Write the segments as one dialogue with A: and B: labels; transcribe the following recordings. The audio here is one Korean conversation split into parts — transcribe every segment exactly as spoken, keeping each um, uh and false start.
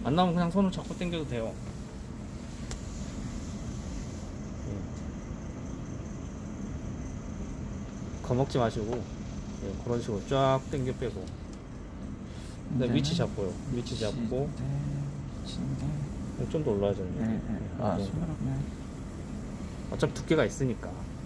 A: 안 나오면 그냥 손을 잡고 당겨도 돼요. 겁먹지 마시고 예, 그런 식으로 쫙 당겨 빼고. 근데 위치 잡고요. 위치 잡고 좀 더 올라와야 되는데.
B: 네, 네. 아,
A: 네.
B: 손가락네.
A: 어차피 두께가 있으니까.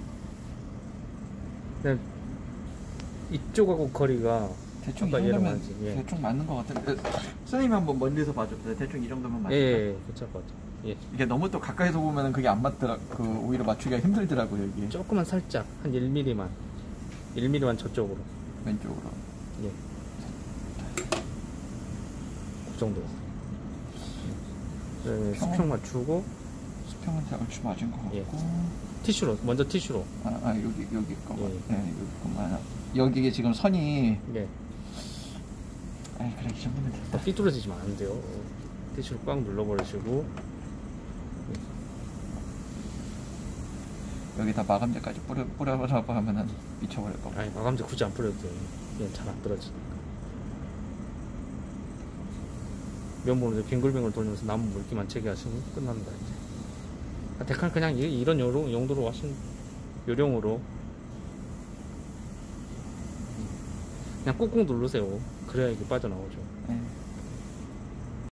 A: 근데 이쪽하고 거리가
B: 대충 이
A: 아까 얘랑
B: 정도면
A: 맞지? 예.
B: 대충 맞는 것 같은데. 선생님 한번 멀리서 봐줘. 대충 이 정도면 맞을까?
A: 예, 예, 괜찮을 것 같아요. 예.
B: 이게 너무 또 가까이서 보면은 그게 안 맞더라. 그 오히려 맞추기가 힘들더라고요 이게.
A: 조금만 살짝 한 일 밀리미터만 일 밀리미터만 저쪽으로.
B: 왼쪽으로.
A: 예. 그 정도. 네, 수평 맞추고
B: 수평은 얼추 맞은 것 같고.
A: 예. 티슈로 먼저 티슈로.
B: 아, 아 여기 여기 거.
A: 예.
B: 네, 여기 거만. 여기에 지금 선이.
A: 예.
B: 아이 그래 이 정도면 됐다.
A: 삐뚤어지지면 안 돼요. 티슈로 꽉 눌러버리시고.
B: 여기다 마감제까지 뿌려 뿌려라고 하면은 미쳐버릴 거.
A: 아니 마감제 굳이 안 뿌려도 돼요. 얘는 잘 안 떨어지니까. 면봉으로 빙글빙글 돌리면서 나무 물기만 체계하시면 끝납니다. 이제. 아, 데칼 그냥 이, 이런 요령, 용도로 하신 요령으로 그냥 꾹꾹 누르세요. 그래야 이게 빠져나오죠.
B: 네.